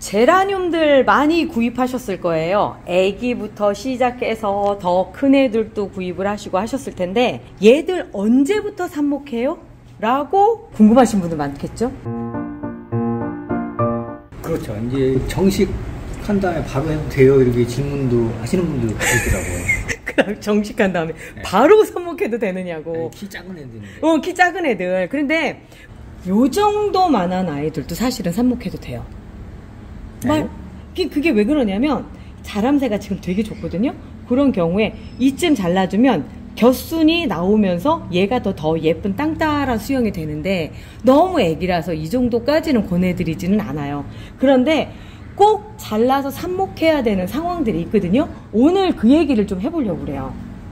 제라늄들 많이 구입하셨을 거예요. 애기부터 시작해서 더 큰 애들도 구입을 하시고 하셨을 텐데 얘들 언제부터 삽목해요? 라고 궁금하신 분들 많겠죠? 그렇죠. 이제 정식한 다음에 바로 해도 돼요? 이렇게 질문도 하시는 분들 계시더라고요. 그럼 정식한 다음에 네. 바로 삽목해도 되느냐고. 네, 키 작은 애들인데. 키 작은 애들. 그런데 요 정도만한 아이들도 사실은 삽목해도 돼요. 네? 그게 왜 그러냐면 자람새가 지금 되게 좋거든요. 그런 경우에 이쯤 잘라주면 곁순이 나오면서 얘가 더 예쁜 땅따란 수영이 되는데 너무 애기라서 이 정도까지는 권해드리지는 않아요. 그런데 꼭 잘라서 삽목해야 되는 상황들이 있거든요. 오늘 그 얘기를 좀 해보려고 그래요.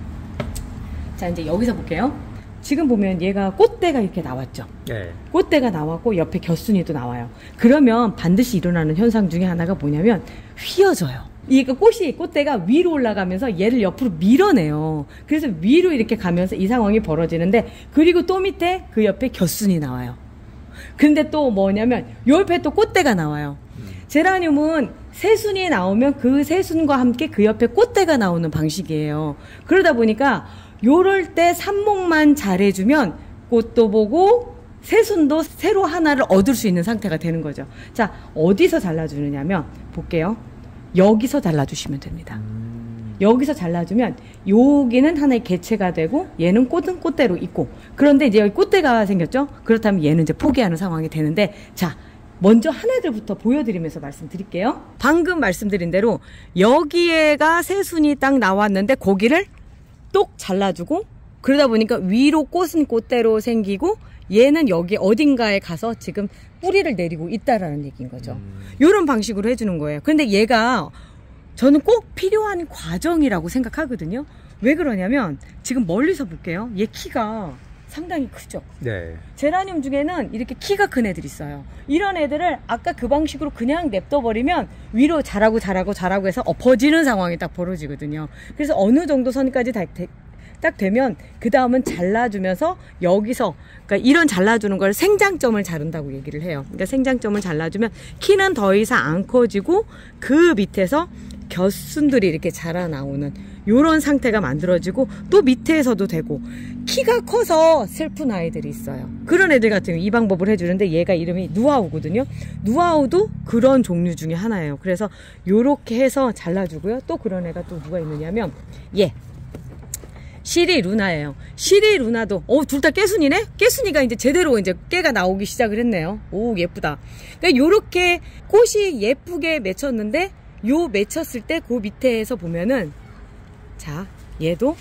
자, 이제 여기서 볼게요. 지금 보면 얘가 꽃대가 이렇게 나왔죠. 네. 꽃대가 나왔고 옆에 곁순이도 나와요. 그러면 반드시 일어나는 현상 중에 하나가 뭐냐면 휘어져요. 이 꽃대가 위로 올라가면서 얘를 옆으로 밀어내요. 그래서 위로 이렇게 가면서 이 상황이 벌어지는데, 그리고 또 밑에 그 옆에 곁순이 나와요. 근데 또 뭐냐면 요 옆에 또 꽃대가 나와요. 제라늄은 새순이 나오면 그 새순과 함께 그 옆에 꽃대가 나오는 방식이에요. 그러다 보니까 요럴 때 삽목만 잘해주면 꽃도 보고 새순도 새로 하나를 얻을 수 있는 상태가 되는 거죠. 자, 어디서 잘라주느냐면 볼게요. 여기서 잘라주시면 됩니다. 여기서 잘라주면 여기는 하나의 개체가 되고 얘는 꽃은 꽃대로 있고, 그런데 이제 여기 꽃대가 생겼죠. 그렇다면 얘는 이제 포기하는 상황이 되는데, 자, 먼저 하나들부터 보여드리면서 말씀드릴게요. 방금 말씀드린 대로 여기에가 새순이 딱 나왔는데 고기를 똑 잘라주고, 그러다 보니까 위로 꽃은 꽃대로 생기고 얘는 여기 어딘가에 가서 지금 뿌리를 내리고 있다라는 얘기인 거죠. 이런 방식으로 해주는 거예요. 근데 얘가 저는 꼭 필요한 과정이라고 생각하거든요. 왜 그러냐면 지금 멀리서 볼게요. 얘 키가 상당히 크죠. 네. 제라늄 중에는 이렇게 키가 큰 애들이 있어요. 이런 애들을 아까 그 방식으로 그냥 냅둬버리면 위로 자라고 해서 엎어지는 상황이 딱 벌어지거든요. 그래서 어느 정도 선까지 딱 되면 그 다음은 잘라주면서 여기서, 그러니까 이런 잘라주는 걸 생장점을 자른다고 얘기를 해요. 그러니까 생장점을 잘라주면 키는 더 이상 안 커지고 그 밑에서 곁순들이 이렇게 자라 나오는 요런 상태가 만들어지고, 또 밑에서도 되고, 키가 커서 슬픈 아이들이 있어요. 그런 애들 같은 경우 이 방법을 해주는데 얘가 이름이 누아우거든요. 누아우도 그런 종류 중에 하나예요. 그래서 요렇게 해서 잘라주고요. 또 그런 애가 또 누가 있느냐면 얘 시리 루나예요. 시리 루나도 둘 다 깨순이네? 깨순이가 이제 제대로 이제 깨가 나오기 시작을 했네요. 오, 예쁘다. 그러니까 요렇게 꽃이 예쁘게 맺혔는데, 요 맺혔을 때 그 밑에서 보면은, 자, 얘도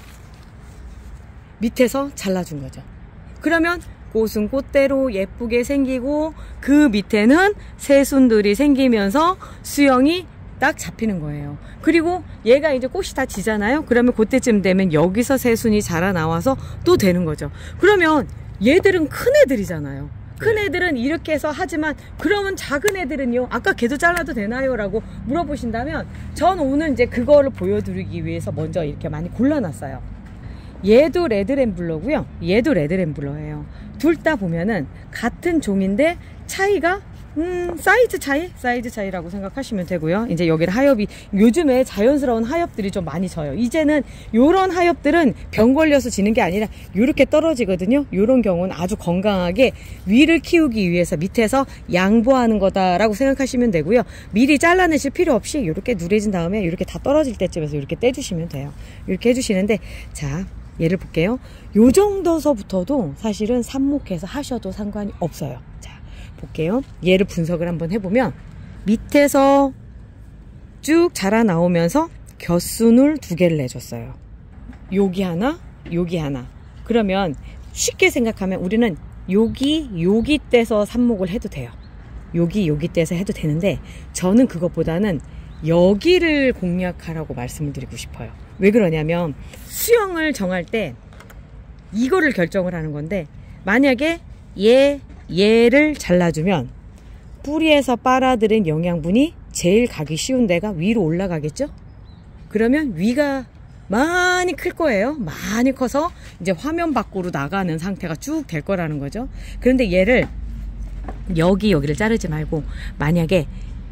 밑에서 잘라준 거죠. 그러면 꽃은 꽃대로 예쁘게 생기고 그 밑에는 새순들이 생기면서 수영이 딱 잡히는 거예요. 그리고 얘가 이제 꽃이 다 지잖아요. 그러면 그때쯤 되면 여기서 새순이 자라 나와서 또 되는 거죠. 그러면 얘들은 큰 애들이잖아요. 큰 애들은 이렇게 해서 하지만, 그러면 작은 애들은요, 아까 걔도 잘라도 되나요? 라고 물어보신다면, 전 오늘 이제 그거를 보여드리기 위해서 먼저 이렇게 많이 골라놨어요. 얘도 레드램블러고요. 얘도 레드램블러예요. 둘 다 보면은 같은 종인데 차이가 사이즈 차이라고 생각하시면 되고요. 이제 여기를 하엽이, 요즘에 자연스러운 하엽들이 좀 많이 져요. 이제는 요런 하엽들은 병 걸려서 지는 게 아니라 요렇게 떨어지거든요. 요런 경우는 아주 건강하게 위를 키우기 위해서 밑에서 양보하는 거다라고 생각하시면 되고요. 미리 잘라내실 필요 없이 요렇게 누래진 다음에 이렇게 다 떨어질 때쯤에서 이렇게 떼주시면 돼요. 이렇게 해주시는데, 자, 얘를 볼게요. 요 정도서부터도 사실은 삽목해서 하셔도 상관이 없어요. 자, 볼게요. 얘를 분석을 한번 해보면 밑에서 쭉 자라 나오면서 곁순을 2개를 내줬어요. 여기 하나, 여기 하나. 그러면 쉽게 생각하면 우리는 여기 떼서 삽목을 해도 돼요. 여기 떼서 해도 되는데, 저는 그것보다는 여기를 공략하라고 말씀을 드리고 싶어요. 왜 그러냐면 수영을 정할 때 이거를 결정을 하는 건데, 만약에 얘를 잘라주면 뿌리에서 빨아들인 영양분이 제일 가기 쉬운 데가 위로 올라가겠죠? 그러면 위가 많이 클 거예요. 많이 커서 이제 화면 밖으로 나가는 상태가 쭉 될 거라는 거죠. 그런데 얘를 여기를 자르지 말고, 만약에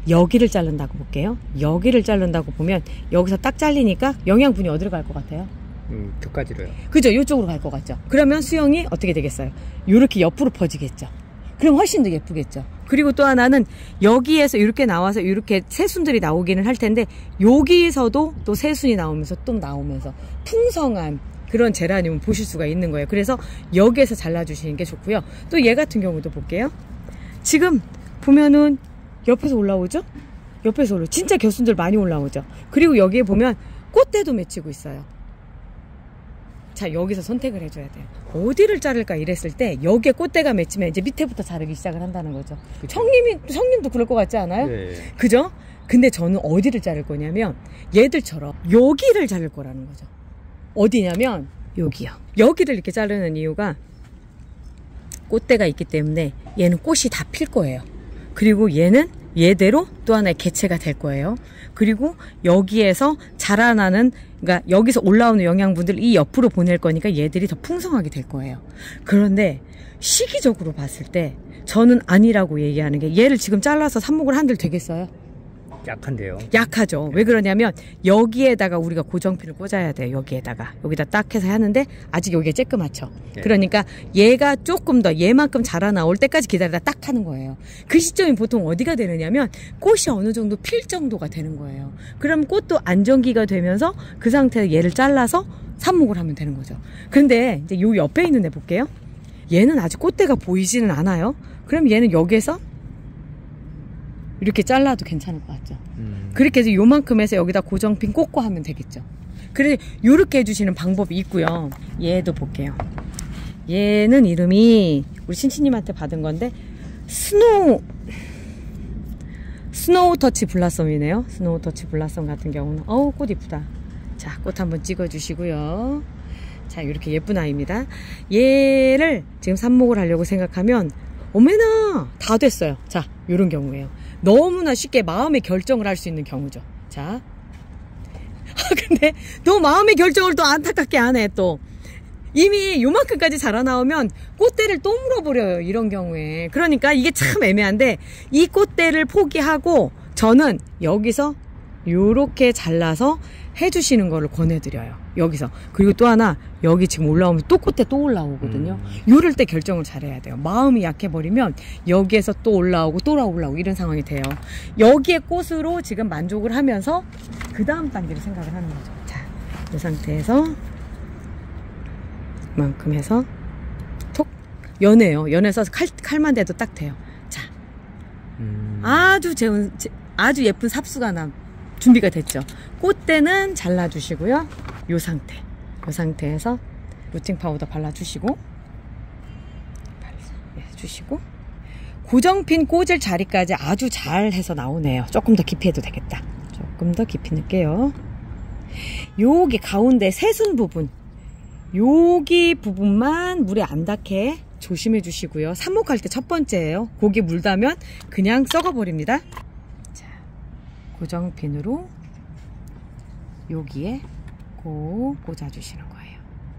여기를 자른다고 볼게요. 여기를 자른다고 보면 여기서 딱 잘리니까 영양분이 어디로 갈 것 같아요? 끝까지로요. 그죠? 이쪽으로 갈 것 같죠? 그러면 수영이 어떻게 되겠어요? 이렇게 옆으로 퍼지겠죠? 그럼 훨씬 더 예쁘겠죠? 그리고 또 하나는 여기에서 이렇게 나와서 이렇게 새순들이 나오기는 할 텐데 여기서도 또 새순이 나오면서 또 나오면서 풍성한 그런 제라늄을 보실 수가 있는 거예요. 그래서 여기에서 잘라주시는 게 좋고요. 또 얘 같은 경우도 볼게요. 지금 보면은 옆에서 올라오죠? 옆에서 올라오죠. 진짜 겨순들 많이 올라오죠? 그리고 여기에 보면 꽃대도 맺히고 있어요. 자, 여기서 선택을 해줘야 돼요. 어디를 자를까 이랬을 때 여기에 꽃대가 맺히면 이제 밑에부터 자르기 시작을 한다는 거죠. 형님도 그럴 것 같지 않아요? 네. 그죠? 근데 저는 어디를 자를 거냐면 얘들처럼 여기를 자를 거라는 거죠. 어디냐면 여기요. 여기를 이렇게 자르는 이유가 꽃대가 있기 때문에 얘는 꽃이 다 필 거예요. 그리고 얘는 얘대로 또 하나의 개체가 될 거예요. 그리고 여기에서 자라나는, 그러니까 여기서 올라오는 영양분들을 이 옆으로 보낼 거니까 얘들이 더 풍성하게 될 거예요. 그런데 시기적으로 봤을 때 저는 아니라고 얘기하는 게, 얘를 지금 잘라서 삽목을 한들 되겠어요? 약한데요. 약하죠. 왜 그러냐면 여기에다가 우리가 고정핀을 꽂아야 돼요. 여기다 딱 해서 하는데 아직 여기가 쬐끄맣죠. 네. 그러니까 얘가 조금 더 얘만큼 자라나올 때까지 기다리다 딱 하는 거예요. 그 시점이 보통 어디가 되느냐면 꽃이 어느 정도 필 정도가 되는 거예요. 그럼 꽃도 안정기가 되면서 그 상태에서 얘를 잘라서 삽목을 하면 되는 거죠. 그런데 이제 요 옆에 있는 애 볼게요. 얘는 아직 꽃대가 보이지는 않아요. 그럼 얘는 여기에서 이렇게 잘라도 괜찮을 것 같죠. 그렇게 해서 요만큼 해서 여기다 고정핀 꽂고 하면 되겠죠. 그래서 요렇게 해주시는 방법이 있고요. 얘도 볼게요. 얘는 이름이 우리 신치님한테 받은 건데 스노우 터치 블라썸이네요. 스노우 터치 블라썸 같은 경우는 어우 꽃 이쁘다. 자, 꽃 한번 찍어 주시고요. 자, 이렇게 예쁜 아이입니다. 얘를 지금 삽목을 하려고 생각하면 어메나 다 됐어요. 자, 요런 경우예요. 너무나 쉽게 마음의 결정을 할 수 있는 경우죠. 자, 근데 너 마음의 결정을 또 안타깝게 안 해. 또 이미 요만큼까지 자라나오면 꽃대를 또 물어버려요. 이런 경우에. 그러니까 이게 참 애매한데 이 꽃대를 포기하고 저는 여기서 요렇게 잘라서 해주시는 거를 권해드려요. 여기서. 그리고 또 하나, 여기 지금 올라오면 또 꽃대 또 올라오거든요. 요럴 때 결정을 잘해야 돼요. 마음이 약해버리면 여기에서 또 올라오고 또 올라오고 이런 상황이 돼요. 여기에 꽃으로 지금 만족을 하면서 그 다음 단계를 생각을 하는 거죠. 자, 이 상태에서 이만큼 해서 톡 연해요. 연해서 칼만 대도 딱 돼요. 자, 아주 예쁜 삽수가 준비가 됐죠. 꽃대는 잘라주시고요. 요 상태에서 루팅 파우더 발라주시고 해주시고 고정핀 꽂을 자리까지 아주 잘 해서 나오네요. 조금 더 깊이 해도 되겠다. 조금 더 깊이 넣을게요. 여기 가운데 새순 부분, 여기 부분만 물에 안 닿게 조심해 주시고요. 삽목할 때 첫 번째예요. 고기 물 닿으면 그냥 썩어버립니다. 자, 고정핀으로 여기에 꼭 꽂아주시는 거예요.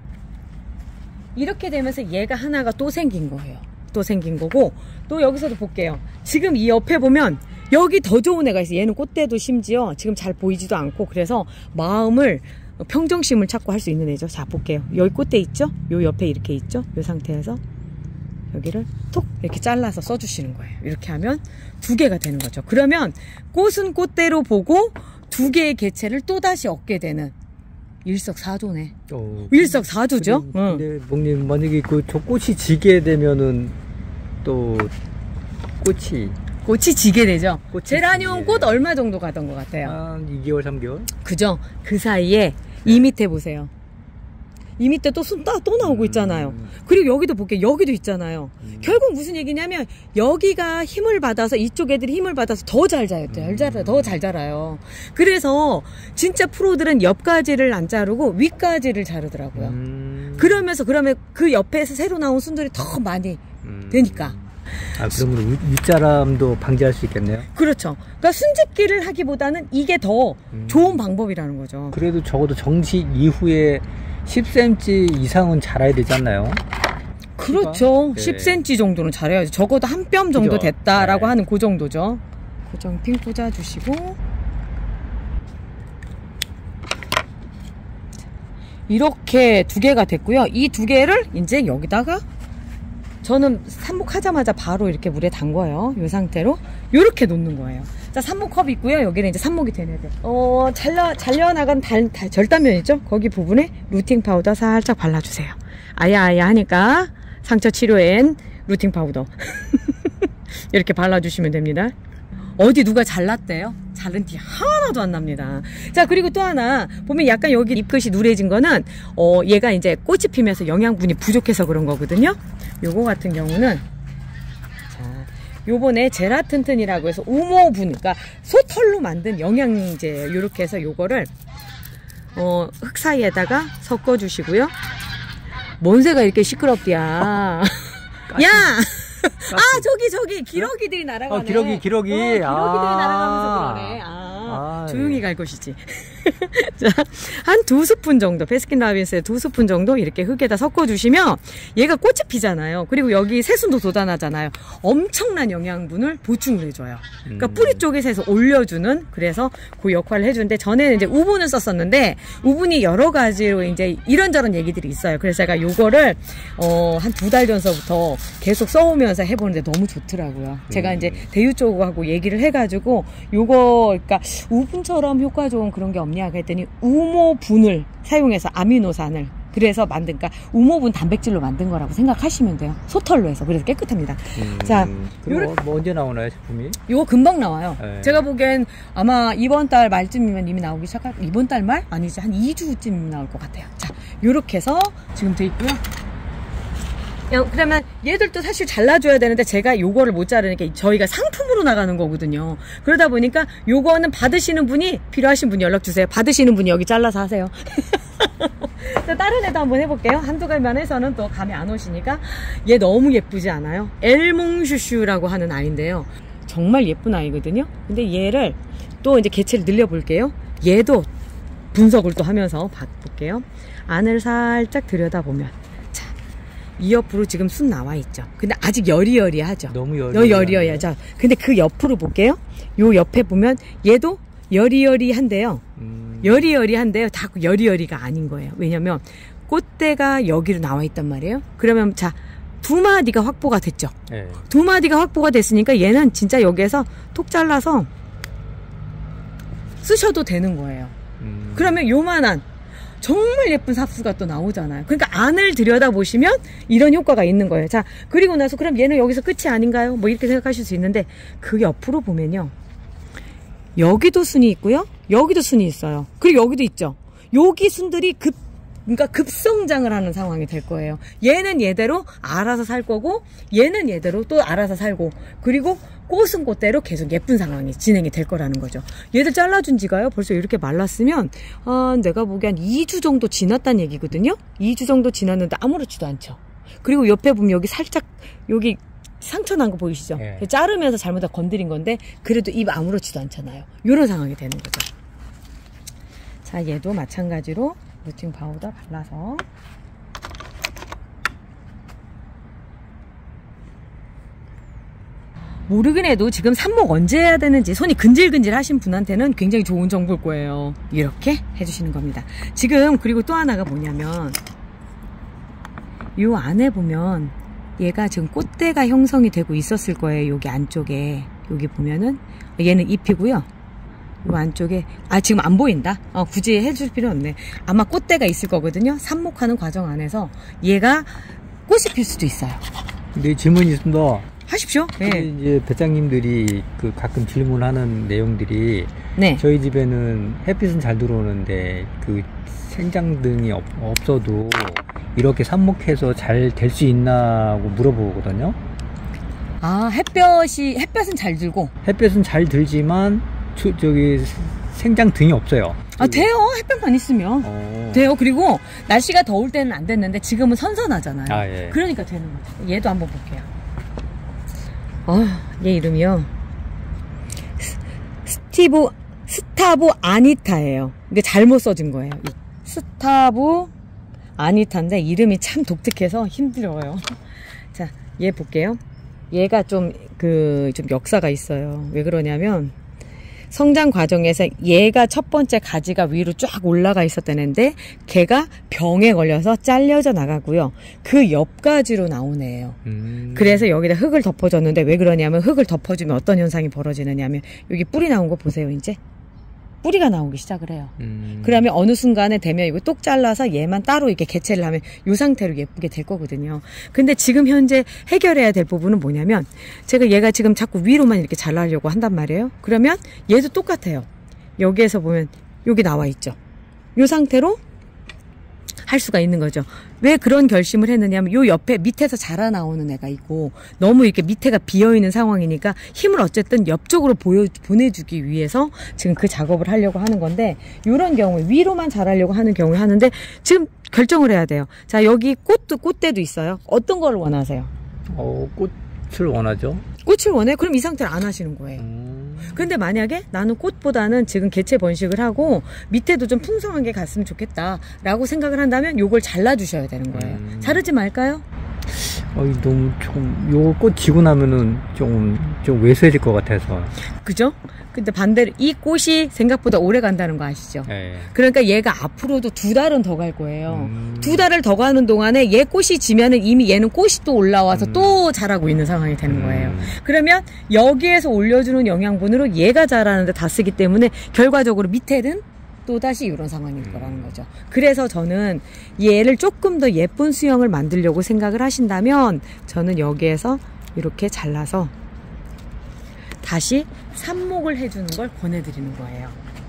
이렇게 되면서 얘가 하나가 또 생긴 거예요. 또 생긴 거고, 또 여기서도 볼게요. 지금 이 옆에 보면 여기 더 좋은 애가 있어요. 얘는 꽃대도 심지어 지금 잘 보이지도 않고, 그래서 마음을 평정심을 찾고 할 수 있는 애죠. 자, 볼게요. 여기 꽃대 있죠? 요 옆에 이렇게 있죠? 요 상태에서 여기를 톡 이렇게 잘라서 써주시는 거예요. 이렇게 하면 두 개가 되는 거죠. 그러면 꽃은 꽃대로 보고 두 개의 개체를 또다시 얻게 되는 일석사조네. 일석사조죠. 근데 목님 만약에 저 꽃이 지게 되면은 또 꽃이 지게 되죠. 제라늄 꽃 얼마 정도 가던 것 같아요? 한 2개월 3개월? 그죠. 그 사이에 이 밑에 보세요. 이 밑에 또 순 또 나오고 있잖아요. 그리고 여기도 볼게요. 여기도 있잖아요. 결국 무슨 얘기냐면 여기가 힘을 받아서, 이쪽 애들이 힘을 받아서 더 잘 자라요. 더 잘 자라요. 그래서 진짜 프로들은 옆가지를 안 자르고 윗가지를 자르더라고요. 그러면 그 옆에서 새로 나온 순들이 더 많이 되니까. 아, 그러면 윗사람도 방지할 수 있겠네요? 그렇죠. 그러니까 순집기를 하기보다는 이게 더 좋은 방법이라는 거죠. 그래도 적어도 정식 이후에 10cm 이상은 자라야 되지 않나요? 그렇죠. 네. 10cm 정도는 자라야죠. 적어도 한 뼘 정도 됐다라고 네. 하는 그 정도죠. 고정핀 꽂아주시고, 이렇게 2개가 됐고요. 이 2개를 이제 여기다가 저는 삽목하자마자 바로 이렇게 물에 담궈요. 이 상태로 이렇게 놓는 거예요. 자, 삽목컵 있고요. 여기는 이제 삽목이 되는 데 잘려나간 절단면 있죠? 거기 부분에 루팅 파우더 살짝 발라주세요. 아야아야 하니까 상처 치료엔 루팅 파우더 이렇게 발라주시면 됩니다. 어디 누가 잘랐대요? 자른 티 하나도 안 납니다. 자, 그리고 또 하나 보면 약간 여기 잎끝이 누래진 거는 얘가 이제 꽃이 피면서 영양분이 부족해서 그런 거거든요. 요거 같은 경우는 자, 요번에 제라튼튼이라고 해서 우모분, 그러니까 소털로 만든 영양제, 요렇게 해서 요거를 흙 사이에다가 섞어 주시고요. 뭔새가 이렇게 시끄럽디야. 야! 저기 기러기들이 날아가네. 기러기. 기러기들이 날아가면서 그러네. 조용히 갈 것이지. 자, 한 2스푼 정도, 베스킨라빈스의 2스푼 정도 이렇게 흙에다 섞어주시면 얘가 꽃이 피잖아요. 그리고 여기 새순도 돋아나잖아요. 엄청난 영양분을 보충을 해줘요. 그러니까 뿌리 쪽에서 해서 올려주는, 그래서 그 역할을 해주는데, 전에는 이제 우분을 썼었는데 우분이 여러 가지로 이제 이런저런 얘기들이 있어요. 그래서 제가 요거를 한 2달 전서부터 계속 써오면서 해보는데 너무 좋더라고요. 제가 이제 대유 쪽하고 얘기를 해가지고 요거, 그러니까 우분처럼 효과 좋은 그런 게 없냐 했더니 우모분을 사용해서 아미노산을 그래서 만든, 그러니까 우모분 단백질로 만든 거라고 생각하시면 돼요. 소털로 해서. 그래서 깨끗합니다. 자, 그럼 뭐 언제 나오나요, 제품이? 요거 금방 나와요. 네. 제가 보기엔 아마 이번 달 말쯤이면 이미 나오기 시작할, 이번 달 말? 아니지, 한 2주쯤 나올 것 같아요. 자, 요렇게 해서 지금 돼 있고요. 그러면 얘들도 사실 잘라줘야 되는데 제가 요거를 못 자르니까 저희가 상품으로 나가는 거거든요. 그러다 보니까 요거는 받으시는 분이, 필요하신 분이 연락주세요. 받으시는 분이 여기 잘라서 하세요. 자, 다른 애도 한번 해볼게요. 한두 갈만 해서는 또 감이 안 오시니까. 얘 너무 예쁘지 않아요? 엘몽슈슈라고 하는 아이인데요. 정말 예쁜 아이거든요. 근데 얘를 또 이제 개체를 늘려볼게요. 얘도 분석을 또 하면서 볼게요. 안을 살짝 들여다보면 이 옆으로 지금 순 나와 있죠. 근데 아직 여리여리하죠. 너무 여리여리하죠. 근데 그 옆으로 볼게요. 요 옆에 보면 얘도 여리여리한데요. 여리여리한데요. 다 여리여리가 아닌 거예요. 왜냐면 꽃대가 여기로 나와 있단 말이에요. 그러면 자, 2마디가 확보가 됐죠. 네. 2마디가 확보가 됐으니까 얘는 진짜 여기에서 톡 잘라서 쓰셔도 되는 거예요. 그러면 요만한 정말 예쁜 삽수가 또 나오잖아요. 그러니까 안을 들여다보시면 이런 효과가 있는 거예요. 자, 그리고 나서 그럼 얘는 여기서 끝이 아닌가요? 뭐 이렇게 생각하실 수 있는데, 그 옆으로 보면요, 여기도 순이 있고요, 여기도 순이 있어요. 그리고 여기도 있죠. 여기 순들이 그러니까 급성장을 하는 상황이 될 거예요. 얘는 얘대로 알아서 살 거고, 얘는 얘대로 또 알아서 살고, 그리고 꽃은 꽃대로 계속 예쁜 상황이 진행이 될 거라는 거죠. 얘들 잘라준 지가요, 벌써 이렇게 말랐으면, 내가 보기엔 2주 정도 지났다는 얘기거든요? 2주 정도 지났는데 아무렇지도 않죠. 그리고 옆에 보면 여기 살짝, 여기 상처 난 거 보이시죠? 네. 자르면서 잘못 건드린 건데, 그래도 입 아무렇지도 않잖아요. 이런 상황이 되는 거죠. 자, 얘도 마찬가지로 루팅 파우더 발라서 모르긴 해도 지금 삽목 언제 해야 되는지 손이 근질근질 하신 분한테는 굉장히 좋은 정보일 거예요. 이렇게 해주시는 겁니다. 지금 그리고 또 하나가 뭐냐면 요 안에 보면 얘가 지금 꽃대가 형성이 되고 있었을 거예요. 여기 안쪽에 여기 보면은 얘는 잎이고요. 요 안쪽에 지금 안 보인다. 굳이 해줄 필요 없네. 아마 꽃대가 있을 거거든요. 삽목하는 과정 안에서 얘가 꽃이 필 수도 있어요. 근데 질문이 있습니다. 하십시오. 네. 이제 배짱님들이 그 가끔 질문하는 내용들이, 네. 저희 집에는 햇빛은 잘 들어오는데 그 생장등이 없어도 이렇게 삽목해서 잘 될 수 있나고 물어보거든요. 햇볕은 잘 들고. 햇볕은 잘 들지만 저기 생장등이 없어요. 돼요. 햇볕만 있으면 돼요. 그리고 날씨가 더울 때는 안 됐는데 지금은 선선하잖아요. 예. 그러니까 되는 거죠. 얘도 한번 볼게요. 얘 이름이요, 스타보 아니타예요. 근데 잘못 써진 거예요. 스타보 아니타인데 이름이 참 독특해서 힘들어요. 자, 얘 볼게요. 얘가 좀 역사가 있어요. 왜 그러냐면, 성장 과정에서 얘가 첫 번째 가지가 위로 쫙 올라가 있었다는데 걔가 병에 걸려서 잘려져 나가고요. 그 옆가지로 나온 애예요. 그래서 여기다 흙을 덮어줬는데 왜 그러냐면 흙을 덮어주면 어떤 현상이 벌어지느냐면 여기 뿌리 나온 거 보세요. 이제 뿌리가 나오기 시작을 해요. 그러면 어느 순간에 되면 이거 똑 잘라서 얘만 따로 이렇게 개체를 하면 이 상태로 예쁘게 될 거거든요. 근데 지금 현재 해결해야 될 부분은 뭐냐면 제가 얘가 지금 자꾸 위로만 이렇게 잘라려고 한단 말이에요. 그러면 얘도 똑같아요. 여기에서 보면 여기 나와 있죠. 이 상태로 할 수가 있는 거죠. 왜 그런 결심을 했느냐면 요 옆에 밑에서 자라나오는 애가 있고 너무 이렇게 밑에가 비어있는 상황이니까 힘을 어쨌든 옆쪽으로 보내주기 위해서 지금 그 작업을 하려고 하는 건데 이런 경우에 위로만 자라려고 하는 경우에 하는데 지금 결정을 해야 돼요. 자, 여기 꽃대도 있어요. 어떤 걸 원하세요? 꽃을 원하죠. 꽃을 원해? 그럼 이 상태를 안 하시는 거예요. 근데 만약에 나는 꽃보다는 지금 개체 번식을 하고 밑에도 좀 풍성한 게 갔으면 좋겠다 라고 생각을 한다면 요걸 잘라주셔야 되는 거예요. 자르지 말까요? 너무 조금 요 꽃 지고 나면은 좀 왜소해질 것 같아서. 그죠? 근데 반대로 이 꽃이 생각보다 오래 간다는 거 아시죠? 네. 그러니까 얘가 앞으로도 2달은 더 갈 거예요. 2달을 더 가는 동안에 얘 꽃이 지면은 이미 얘는 꽃이 또 올라와서 또 자라고 있는 상황이 되는 거예요. 그러면 여기에서 올려주는 영양분으로 얘가 자라는데 다 쓰기 때문에 결과적으로 밑에는 또다시 이런 상황일 거라는 거죠. 그래서 저는 얘를 조금 더 예쁜 수영을 만들려고 생각을 하신다면 저는 여기에서 이렇게 잘라서 다시 삽목을 해주는 걸 권해드리는 거예요.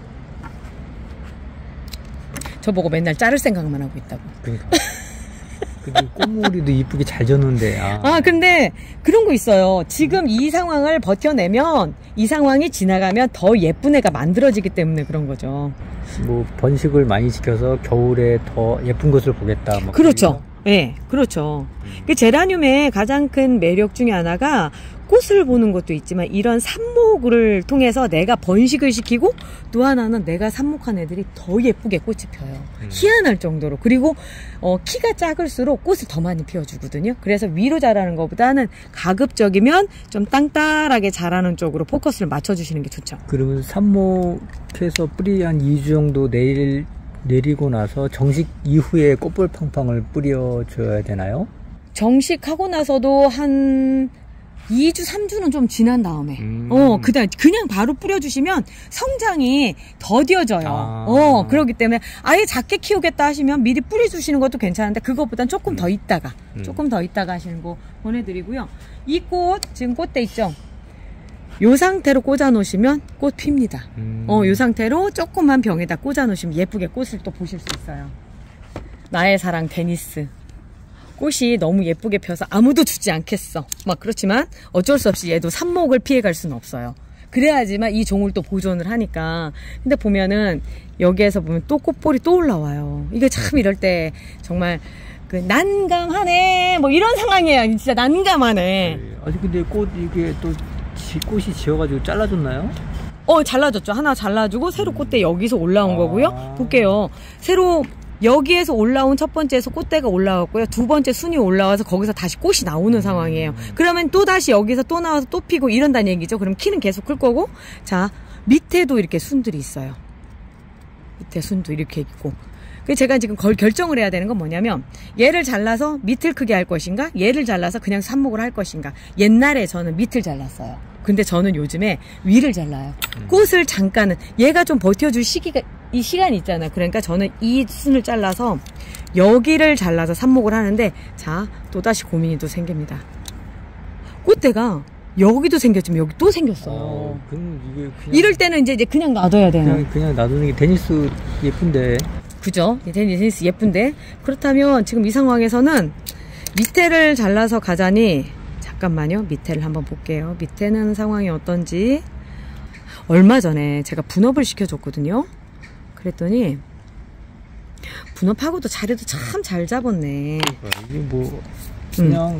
저보고 맨날 자를 생각만 하고 있다고. 그러니까. 근데 꽃무리도 이쁘게 잘 졌는데. 근데 그런 거 있어요. 지금 이 상황을 버텨내면 이 상황이 지나가면 더 예쁜 애가 만들어지기 때문에 그런 거죠. 뭐 번식을 많이 시켜서 겨울에 더 예쁜 것을 보겠다. 그렇죠. 네, 그렇죠. 그 제라늄의 가장 큰 매력 중에 하나가 꽃을 보는 것도 있지만 이런 삽목을 통해서 내가 번식을 시키고 또 하나는 내가 삽목한 애들이 더 예쁘게 꽃이 펴요. 희한할 정도로. 그리고 키가 작을수록 꽃을 더 많이 피워주거든요. 그래서 위로 자라는 것보다는 가급적이면 좀 땅땅하게 자라는 쪽으로 포커스를 맞춰주시는 게 좋죠. 그러면 삽목해서 뿌리 한 2주 정도 내리고 나서 정식 이후에 꽃볼 팡팡을 뿌려줘야 되나요? 정식하고 나서도 한 2주, 3주는 좀 지난 다음에 그냥 바로 뿌려주시면 성장이 더뎌져요. 그렇기 때문에 아예 작게 키우겠다 하시면 미리 뿌려주시는 것도 괜찮은데 그것보단 조금 더 있다가 하시는 거 보내드리고요. 이 꽃, 지금 꽃대 있죠? 요 상태로 꽂아 놓으시면 꽃 핍니다. 요 상태로 조그만 병에다 꽂아 놓으시면 예쁘게 꽃을 또 보실 수 있어요. 나의 사랑 데니스. 꽃이 너무 예쁘게 펴서 아무도 주지 않겠어. 그렇지만 어쩔 수 없이 얘도 삽목을 피해갈 수는 없어요. 그래야지만 이 종을 또 보존을 하니까. 근데 보면은 여기에서 보면 또 꽃볼이 또 올라와요. 이게 참 이럴 때 정말 난감하네 이런 상황이에요. 진짜 난감하네. 아니 근데 이게 또 꽃이 지어가지고 잘라줬나요? 잘라줬죠. 하나 잘라주고 새로 꽃대 여기서 올라온 거고요. 볼게요. 새로 여기에서 올라온 첫 번째에서 꽃대가 올라왔고요. 두 번째 순이 올라와서 거기서 다시 꽃이 나오는 상황이에요. 그러면 또 다시 여기서 또 나와서 또 피고 이런다는 얘기죠. 그럼 키는 계속 클 거고. 자, 밑에도 이렇게 순들이 있어요. 밑에 순도 이렇게 있고. 그래서 제가 지금 결정을 해야 되는 건 뭐냐면 얘를 잘라서 밑을 크게 할 것인가, 얘를 잘라서 그냥 삽목을 할 것인가. 옛날에 저는 밑을 잘랐어요. 근데 저는 요즘에 위를 잘라요. 꽃을 잠깐은 얘가 좀 버텨줄 이 시간이 있잖아요. 그러니까 저는 이 순을 잘라서 여기를 잘라서 삽목을 하는데, 자, 또다시 고민이 또 생깁니다. 꽃대가 여기도 생겼지만 여기 또 생겼어요. 그럼 이게 그냥 이럴 때는 이제 그냥 놔둬야 되는. 그냥 놔두는 게 데니스 예쁜데. 그죠? 데니스 예쁜데. 그렇다면 지금 이 상황에서는 밑에를 잘라서 가자니, 잠깐만요. 밑에를 한번 볼게요. 밑에는 상황이 어떤지. 얼마 전에 제가 분업을 시켜줬거든요. 그랬더니 분업하고도 자리도 참 잘 잡았네. 이게 그냥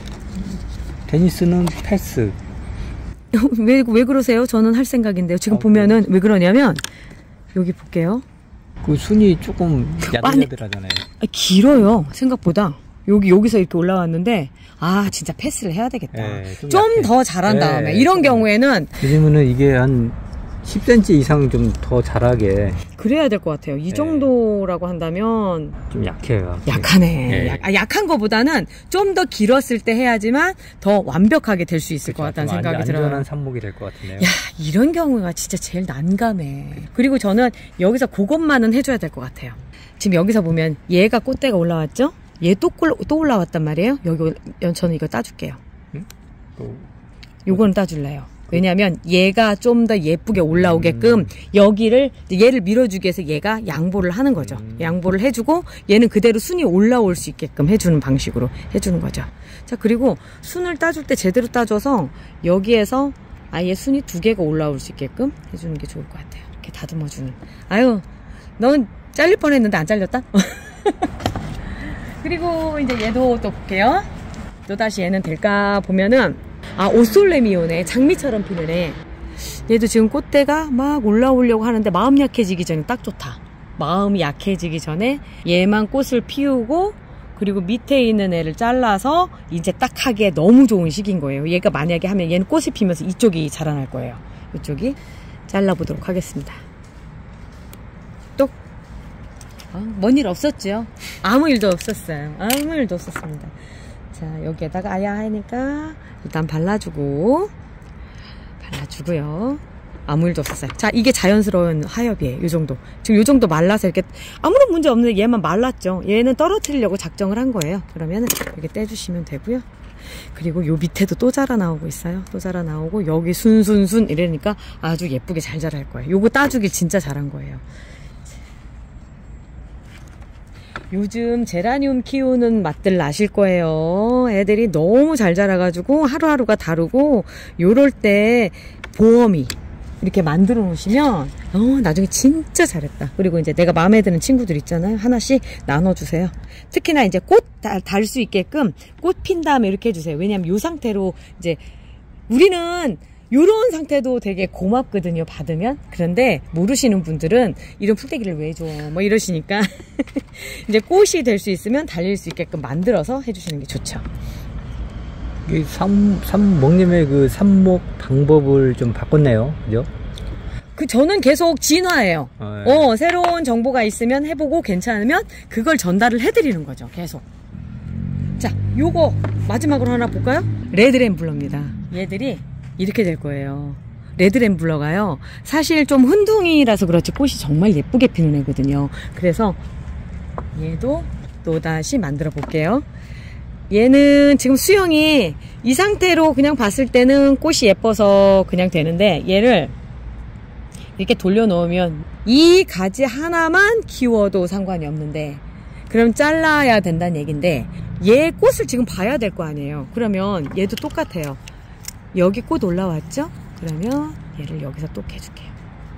데니스는 패스. 왜 그러세요? 저는 할 생각인데요. 지금 보면은 왜 그러냐면 여기 볼게요. 그 순이 조금 야들야들하잖아요. 길어요. 생각보다. 여기서 이렇게 올라왔는데, 아, 진짜 패스를 해야 되겠다. 네, 좀 더 자란 다음에. 이런 경우에는. 왜냐면은 이게 한 10cm 이상 좀 더 자라게. 그래야 될 것 같아요. 이 정도라고 한다면. 좀 약해요. 약하네. 약한 거보다는 좀 더 길었을 때 해야지만 더 완벽하게 될 수 있을 것 같다는 생각이 들어요. 안전한 삽목이 될 것 같네요. 야, 이런 경우가 진짜 제일 난감해. 그리고 저는 여기서 그것만은 해줘야 될 것 같아요. 지금 여기서 보면 얘가 꽃대가 올라왔죠? 얘 또 올라왔단 말이에요. 저는 이거 따줄게요. 응? 요거는 따줄래요. 왜냐하면 얘가 좀 더 예쁘게 올라오게끔 얘를 밀어주기 위해서 얘가 양보를 하는 거죠. 양보를 해주고 얘는 그대로 순이 올라올 수 있게끔 해주는 방식으로 해주는 거죠. 자, 그리고 순을 따줄 때 제대로 따줘서 여기에서 아예 순이 2개가 올라올 수 있게끔 해주는 게 좋을 것 같아요. 이렇게 다듬어주는. 아유, 넌 잘릴 뻔했는데 안 잘렸다? 그리고 이제 얘도 또 볼게요. 또다시 얘는 될까 보면은, 아, 오솔레미오네. 장미처럼 피는 애. 얘도 지금 꽃대가 막 올라오려고 하는데 마음 약해지기 전에 딱 좋다. 마음이 약해지기 전에 얘만 꽃을 피우고, 그리고 밑에 있는 애를 잘라서 이제 딱 하기에 너무 좋은 시기인 거예요. 얘가 만약에 하면 얘는 꽃이 피면서 이쪽이 자라날 거예요. 이쪽이. 잘라보도록 하겠습니다. 또 뭔 일 없었죠? 아무 일도 없었어요. 아무 일도 없었습니다. 자, 여기에다가 아야 하니까 일단 발라주고요. 아무 일도 없었어요. 자, 이게 자연스러운 하엽이에요. 요 정도. 지금 요 정도 말라서 이렇게 아무런 문제 없는데 얘만 말랐죠. 얘는 떨어뜨리려고 작정을 한 거예요. 그러면은 이렇게 떼주시면 되고요. 그리고 요 밑에도 또 자라 나오고 있어요. 또 자라 나오고 여기 순 이러니까 아주 예쁘게 잘 자랄 거예요. 요거 따주길 진짜 잘한 거예요. 요즘 제라늄 키우는 맛들 아실 거예요. 애들이 너무 잘 자라가지고 하루하루가 다르고, 요럴 때 보험이 이렇게 만들어 놓으시면 나중에 진짜 잘했다. 그리고 이제 내가 마음에 드는 친구들 있잖아요. 하나씩 나눠주세요. 특히나 이제 꽃 달 수 있게끔 꽃 핀 다음에 이렇게 해주세요. 왜냐면 요 상태로 이제 우리는 요런 상태도 되게 고맙거든요, 받으면. 그런데 모르시는 분들은 이런 풀떼기를 왜 줘? 뭐 이러시니까 이제 꽃이 될 수 있으면 달릴 수 있게끔 만들어서 해주시는 게 좋죠. 이 먹님의 그 삽목 방법을 좀 바꿨네요, 그죠? 저는 계속 진화해요. 네. 새로운 정보가 있으면 해보고 괜찮으면 그걸 전달을 해드리는 거죠, 계속. 자, 요거 마지막으로 하나 볼까요? 레드램블러입니다. 얘들이 이렇게 될 거예요. 레드램블러가요, 사실 좀 흔둥이라서 그렇지 꽃이 정말 예쁘게 피는 애거든요. 그래서 얘도 또다시 만들어 볼게요. 얘는 지금 수영이 이 상태로 그냥 봤을 때는 꽃이 예뻐서 그냥 되는데, 얘를 이렇게 돌려놓으면 이 가지 하나만 키워도 상관이 없는데, 그럼 잘라야 된다는 얘기인데, 얘 꽃을 지금 봐야 될 거 아니에요. 그러면 얘도 똑같아요. 여기 꽃 올라왔죠? 그러면 얘를 여기서 또 해줄게요.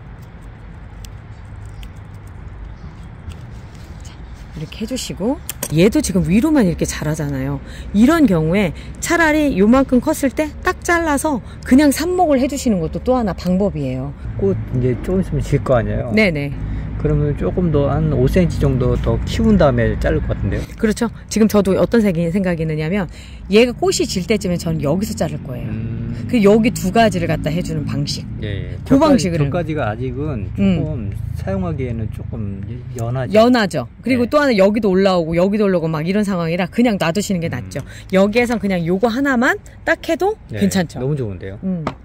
자, 이렇게 해주시고, 얘도 지금 위로만 이렇게 자라잖아요. 이런 경우에 차라리 요만큼 컸을 때 딱 잘라서 그냥 삽목을 해주시는 것도 또 하나 방법이에요. 꽃 이제 조금 있으면 질 거 아니에요? 네네. 그러면 조금 더 한 5cm 정도 더 키운 다음에 자를 것 같은데요? 그렇죠. 지금 저도 어떤 생각이 있느냐면, 얘가 꽃이 질 때쯤에 저는 여기서 자를 거예요. 그 여기 2가지를 갖다 해주는 방식. 예. 그 방식을. 저까지가 아직은 조금 사용하기에는 조금 연하죠. 연하죠. 그리고 네. 또 하나 여기도 올라오고 여기도 올라오고 막 이런 상황이라 그냥 놔두시는 게 낫죠. 여기에선 그냥 요거 하나만 딱 해도 괜찮죠. 너무 좋은데요.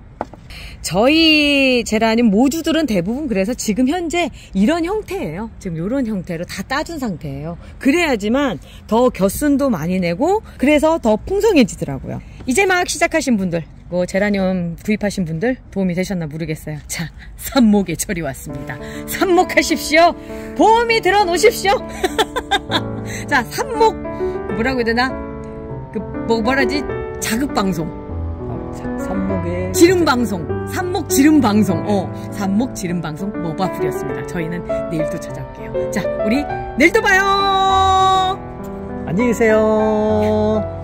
저희 제라늄 모주들은 대부분 그래서 지금 현재 이런 형태예요. 지금 이런 형태로 다 따준 상태예요. 그래야지만 더 겹순도 많이 내고, 그래서 더 풍성해지더라고요. 이제 막 시작하신 분들, 제라늄 구입하신 분들 도움이 되셨나 모르겠어요. 자, 삽목의 절이 왔습니다. 삽목하십시오. 보험이 들어 놓으십시오. 자, 삽목 뭐라고 해야 되나? 뭐라지? 자극방송. 삽목의 지름방송, 삽목 지름방송, 삽목 지름방송 모바풀이었습니다. 저희는 내일 또 찾아올게요. 자, 우리 내일 또 봐요. 안녕히 계세요.